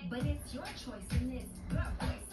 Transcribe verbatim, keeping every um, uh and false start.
But it's your choice in this. Your voice.